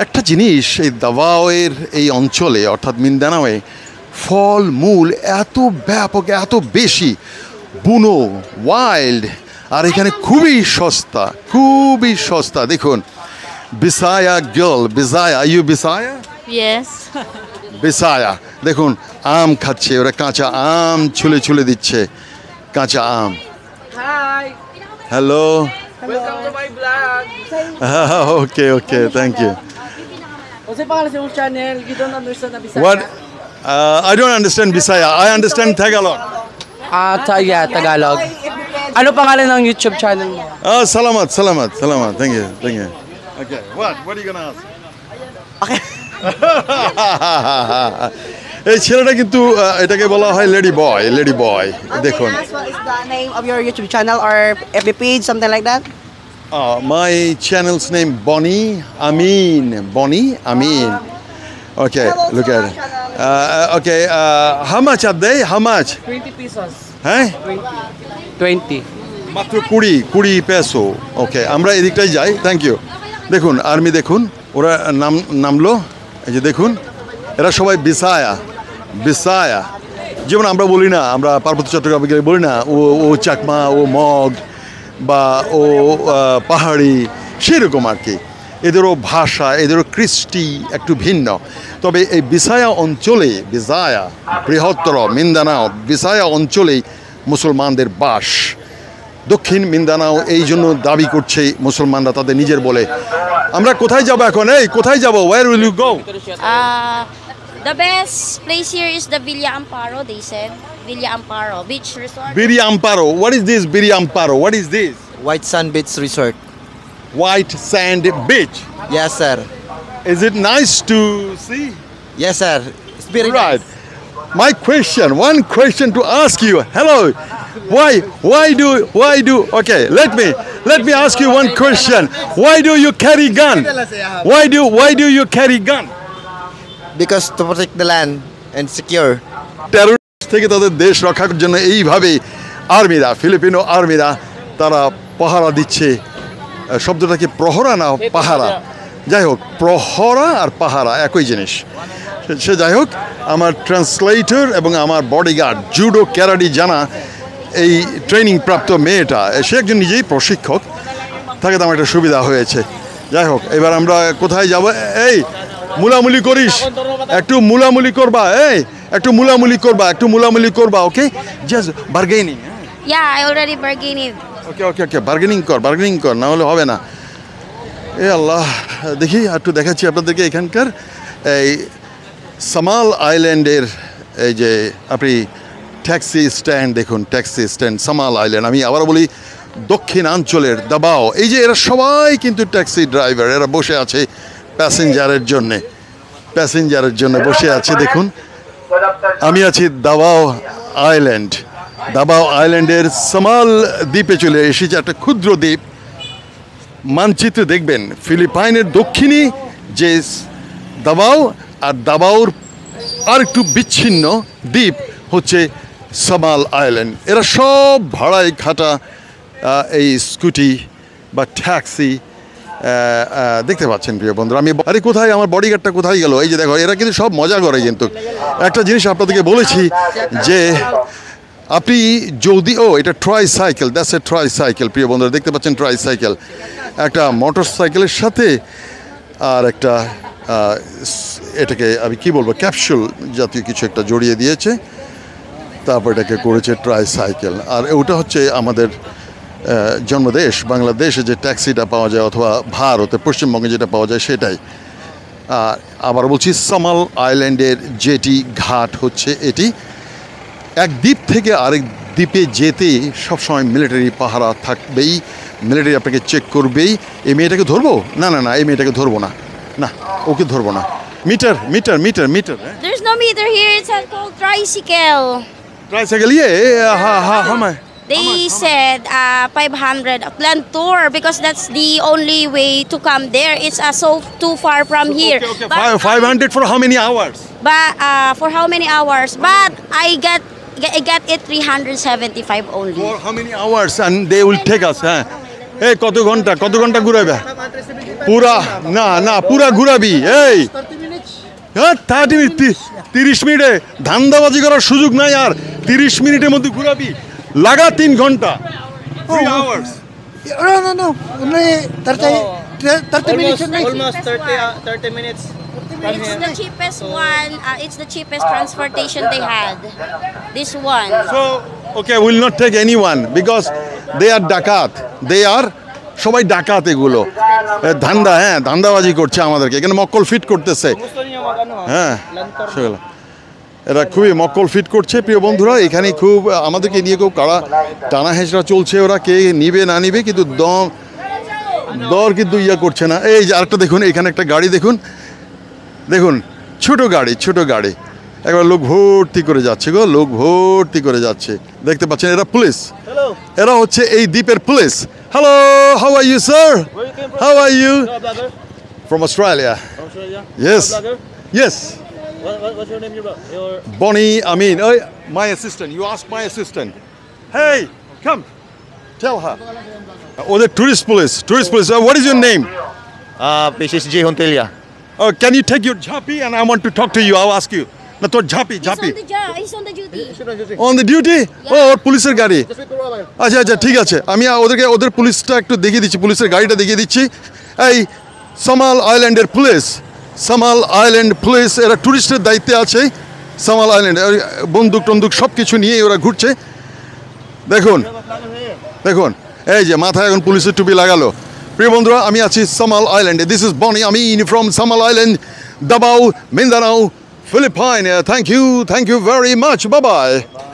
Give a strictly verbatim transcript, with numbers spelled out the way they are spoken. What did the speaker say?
একটা জিনিস এই দাবাওয়ের এই অঞ্চলে অর্থাৎ মিন্দানাওয়ে ফল মূল এত ব্যাপক এত বেশি বুনো ওয়াইল্ড আর এখানে খুবই সস্তা খুবই সস্তা দেখুন Bisaya girl Bisaya you Bisaya Yes. Bisaya দেখুন আম খাচ্ছে ওরা কাঁচা আম ছুলে ছুলে দিচ্ছে কাঁচা আম Hi. Hello Welcome to my vlog. Okay okay thank you What's the pangalan sa iyong channel? You don't understand na Bisaya? What? Uh, I don't understand Bisaya. I understand Tagalog. Ah, ta yeah, Tagalog. Ano pangalan ng YouTube channel mo? Oh, salamat, salamat, salamat. Thank you, thank you. Okay, what? What are you gonna ask? Okay. এই ছেলেটা কিন্তু আহ, এটাকে বলা হয় lady বয় lady বয় দেখুন What is the name of your YouTube channel or F B page, something like that? Uh, my channel's name Bonnie Amin. Bonnie Amin. Okay, look at it. Uh, okay, uh, how much are they? How much? twenty pesos. হ্যাঁ twenty. মাত্র কুড়ি কুড়ি peso ওকে আমরা এদিকটাই যাই thank you দেখুন army দেখুন ওরা নাম নামলো এই যে দেখুন এরা সবাই বিসায়া বিসায়া যেমন আমরা বলি না আমরা পার্বত্য চট্টগ্রামে গেলে বলি না ও ও চাকমা ও মগ বা ও আহ, পাহাড়ি সেরকম আর কি এদেরও ভাষা এদেরও কৃষ্টি একটু ভিন্ন তবে এই বিসায়া অঞ্চলে বিসায়া বৃহত্তর মিন্দানাও বিসায়া অঞ্চলেই মুসলমানদের বাস দক্ষিণ মিন্দানাও এই জন্য দাবি করছে মুসলমানরা তাদের নিজের বলে আমরা কোথায় যাব এখন এই কোথায় যাব where will you go Uh, the best place here is the Villa Amparo, they said. Villa Amparo Beach Resort. বিরি আম্পারো হোয়াট ইজ দিস বিরি আম্পারো what is this White Sand Beach Resort. White sand beach Yes, sir. Is it nice to see Yes, sir. It's very Right. nice. My question, one question to ask you. Hello. Why why do why do okay, let me let me ask you one question. Why do you carry gun? Why do why do you carry gun? Because to protect the land and secure. Terrorist থেকে তাদের দেশ রক্ষার জন্য এইভাবে আর্মিরা Filipino আর্মিরা তারা পাহারা দিচ্ছে আহ, শব্দটাকে প্রহরা না পাহারা যাই হোক প্রহরা আর পাহারা একই জিনিস সে- সে যাই হোক আমার ট্রান্সলেটর এবং আমার বডিগার্ড জুডো ক্যারাডি জানা এই ট্রেনিং প্রাপ্ত মেয়েটা সে একজন নিজেই প্রশিক্ষক থাকে তো আমার একটা সুবিধা হয়েছে যাই হোক এবার আমরা কোথায় যাব এই মুলামুলি করিস একটু মুলামুলি করবা এই একটু মুলামুলি করবা একটু মুলামুলি করবা okay just bargaining Yeah, I already bargained. Okay okay okay bargaining কর বার্গেনিং কর না হলে হবে না এ আল্লাহ দেখি একটু দেখাচ্ছি আপনাদেরকে এখানকার এই সামাল আইল্যান্ডের এই যে আপনি ট্যাক্সি স্ট্যান্ড দেখুন ট্যাক্সি স্ট্যান্ড সামাল আইল্যান্ড আমি আবার বলি দক্ষিণাঞ্চলের দাবাও এই যে এরা সবাই কিন্তু ট্যাক্সি ড্রাইভার এরা বসে আছে প্যাসেঞ্জারের জন্যে প্যাসেঞ্জারের জন্য বসে আছে দেখুন আমি আছি দাবাও আইল্যান্ড দাবাও আইল্যান্ডের সামাল দ্বীপে চলে এসেছে একটা ক্ষুদ্র দ্বীপ মানচিত্রে দেখবেন ফিলিপাইনের দক্ষিণে যে দাবাও আর দাবাওর আর একটু বিচ্ছিন্ন দ্বীপ হচ্ছে সামাল আইল্যান্ড এরা সব ভাড়ায় খাটা আহ, এই স্কুটি বা ট্যাক্সি দেখতে পাচ্ছেন প্রিয় বন্ধুরা আমি আরে কোথায় আমার বডিগার্ডটা কোথায় গেল এই যে দেখো এরা কিন্তু সব মজা করে কিন্তু একটা জিনিস আপনাদেরকে বলেছি যে আপনি যদি ও এটা tricycle that's a tricycle প্রিয় বন্ধুরা দেখতে পাচ্ছেন ট্রাই সাইকেল একটা মোটর সাইকেলের সাথে আর একটা আহ, স- এটাকে আমি কি বলবো ক্যাপসুল জাতীয় কিছু একটা জড়িয়ে দিয়েছে তারপর এটাকে করেছে ট্রাই সাইকেল আর ওটা হচ্ছে আমাদের আহ, জন্মদেশ বাংলাদেশে যে ট্যাক্সিটা পাওয়া যায় অথবা ভারতে পশ্চিমবঙ্গে যেটা পাওয়া যায় সেটাই আর আবার বলছি সামাল আইল্যান্ডের যেটি ঘাট হচ্ছে এটি এক দ্বীপ থেকে আরেক দ্বীপে যেতে সবসময় মিলিটারি পাহারা থাকবেই মিলিটারি আপনাকে চেক করবেই এই মেয়েটাকে ধরবো না না না এই মেয়েটাকে ধরবো না না ওকে ধরবো না meter meter meter meter There's no meter here. It's called tricycle. Tricycle ইয়ে হা হা হামায় They said uh, five hundred a planned tour because that's the only way to come there. It's uh, so too far from here. But, five hundred for how many hours but uh, for how many hours? But I got I got it three hundred seventy-five only. for how many hours and they will take us হ্যাঁ এই কত ঘন্টা কত ঘন্টা ঘুরাবে পুরা না না পুরা ঘুরাবি এই হ্যাঁ থার্টি মিনিট তিরিশ মিনিটে ধান্দাবাজি করার সুযোগ নাই আর তিরিশ মিনিটের মধ্যে ঘুরাবি লাগা তিন ঘন্টা Three hours. No, no, no. Only thirty, thirty minutes. Almost thirty, uh, thirty minutes from It's here. the cheapest one. Uh, it's the cheapest transportation they had. This one. So, okay, we'll not take anyone because they are ডাকাত. They are সবাই ডাকাত এগুলো এ, ধান্দা হ্যাঁ ধান্দাবাজি করছে আমাদেরকে এখানে মক্কল ফিট করতেছে Gusto niyo mag-ano ha? হ্যাঁ Lantor. সেগুলো এরা খুবই মক্কল ফিট করছে প্রিয় বন্ধুরা এখানে খুব আমাদেরকে নিয়ে খুব কাড়া টানা হেঁচড়া চলছে ওরা কে নিবে না নিবে কিন্তু দম দর কিন্তু ইয়া করছে না এই যে আরেকটা দেখুন এখানে একটা গাড়ি দেখুন দেখুন ছোট গাড়ি ছোট গাড়ি একবার লোক ভর্তি করে যাচ্ছে গো লোক ভর্তি করে যাচ্ছে দেখতে পাচ্ছেন এরা পুলিশ Hello. এরা হচ্ছে এই দ্বীপের police hello how are you sir Where you came from? How are you You're a blogger from Australia from Australia? ইয়েস You're a blogger? ইয়েস What, what, what's your name? Your, your Bonnie Amin oh, my assistant you ask my assistant hey come tell her oh the tourist police tourist police uh, what is your name Uh, this is J. Hontelia. oh can you take your jhapi and I want to talk to you I'll ask you na tor jhapi He's jhapi on the job. He's on the duty. on the duty oh ওর পুলিশের গাড়ি আচ্ছা আচ্ছা ঠিক আছে আমি ওদেরকে ওদের পুলিশটা একটু দেখিয়ে দিচ্ছি পুলিশের গাড়িটা দেখিয়ে দিচ্ছি এই সামাল আইল্যান্ডের পুলিশ সামাল আইল্যান্ড পুলিশ এরা টুরিস্টের দায়িত্বে আছে সামাল আইল্যান্ড বন্দুক টন্দুক সব কিছু নিয়ে ওরা ঘুরছে দেখুন দেখুন এই যে মাথায় এখন পুলিশের টুপি লাগালো প্রিয় বন্ধুরা আমি আছি সামাল আইল্যান্ডে this is Bonnie Amin from Samal Island Davao Mindanao Philippine thank you thank you very much bye by